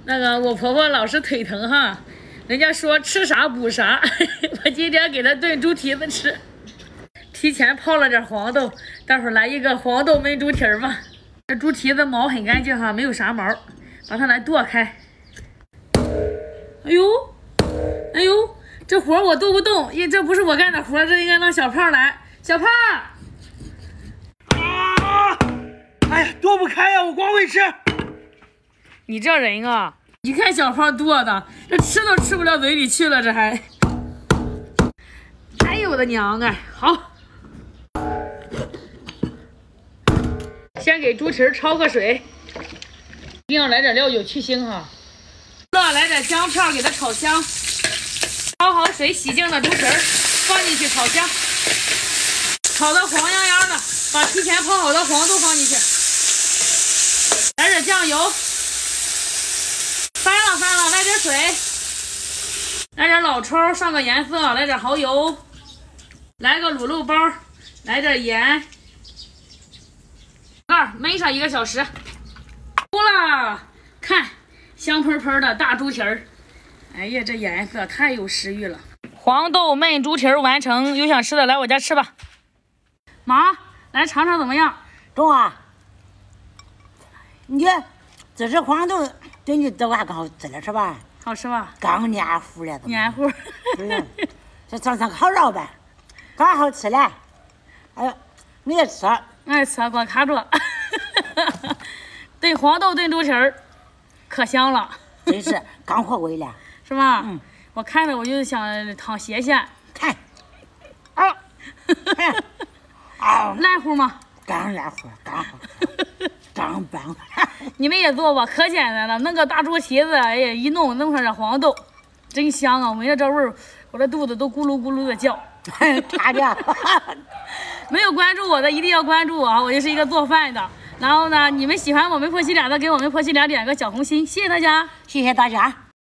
那个我婆婆老是腿疼哈，人家说吃啥补啥，我今天给她炖猪蹄子吃。提前泡了点黄豆，待会儿来一个黄豆焖猪蹄儿吧。这猪蹄子毛很干净哈，没有啥毛，把它来剁开。哎呦，哎呦，这活我剁不动，因为这不是我干的活，这应该让小胖来。小胖， 啊！哎呀，剁不开呀，我光会吃。 你这人啊，你看小胖剁的，这吃都吃不了嘴里去了，这还。哎呦我的娘啊！好。先给猪蹄儿焯个水，一定要来点料酒去腥哈。来点姜片给它炒香，焯好水洗净的猪蹄儿放进去炒香，炒到黄泱泱的，把提前泡好的黄豆放进去，来点酱油，翻了，来点水，来点老抽上个颜色，来点蚝油，来个卤肉包，来点盐。盖焖上1个小时，出啦！看，香喷喷的大猪蹄儿，哎呀，这颜色太有食欲了。黄豆焖猪蹄儿完成，有想吃的来我家吃吧。妈，来尝尝怎么样？ 中啊！你这是黄豆对你这碗刚好吃了是吧？ 好吃吧？ 刚黏糊了， 黏糊。 这尝尝烤肉呗，刚好吃了。哎呦，你也吃？ 爱吃，给我卡住了。对，黄豆炖猪蹄儿，可香了。 真是刚活味了， 是吧？嗯。我看着我就想淌斜线。 看，啊， 啊，烂乎吗？ 刚烂乎，刚好，刚棒。 你们也做吧，可简单了。弄个大猪蹄子，哎呀，一弄上点黄豆，真香啊！闻着这味儿，我这肚子都咕噜咕噜的叫。 差点。 没有关注我的一定要关注我啊！我就是一个做饭的。然后呢，你们喜欢我们婆媳俩的，给我们婆媳俩点个小红心，谢谢大家， 谢谢大家。